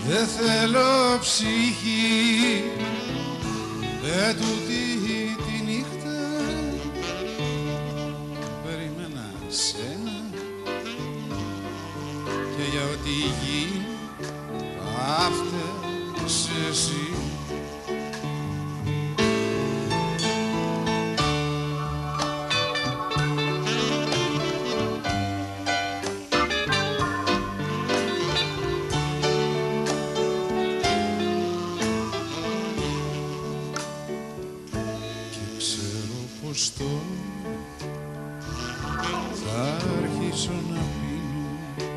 Δεν θέλω ψυχή, τούτη τη νύχτα περίμενα σένα και για ό,τι γίνει θα φταίς εσύ. Πως τώρα θα αρχίσω να πίνω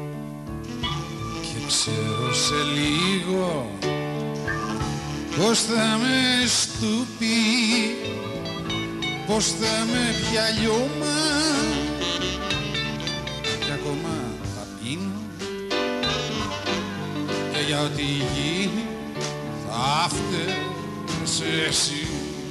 και ξέρω σε λίγο πως θα με στουπί, πως θα με πια λιώμα και ακόμα θα πίνω και για ό,τι γίνει θα φταίς εσύ.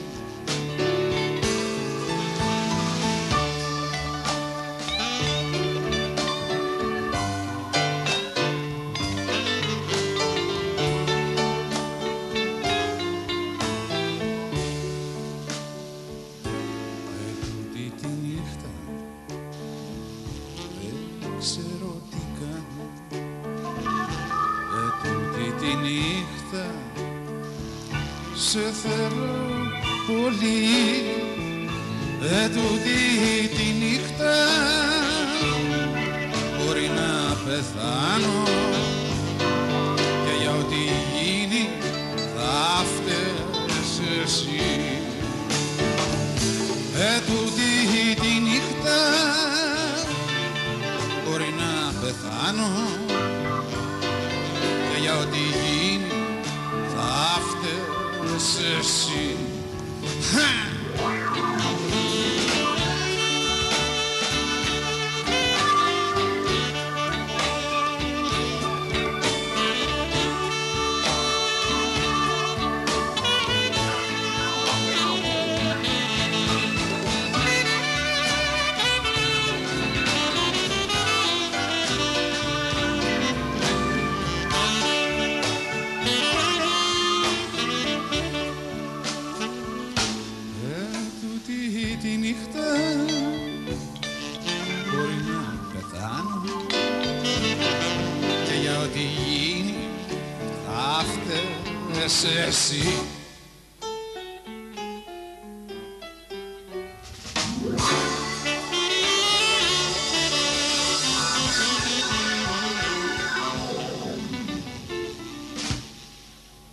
Ξέρω τι κάνω, τούτη τη νύχτα σε θέλω πολύ, τούτη τη νύχτα μπορεί να πεθάνω και για ό,τι γίνει θα φταίς εσύ. Τούτη τη νύχτα μπορεί να πεθάνω και για ό,τι γίνει θα φταίς εσύ. Τη νύχτα μπορεί να πεθάνω και για ό,τι γίνει θα φταίς εσύ.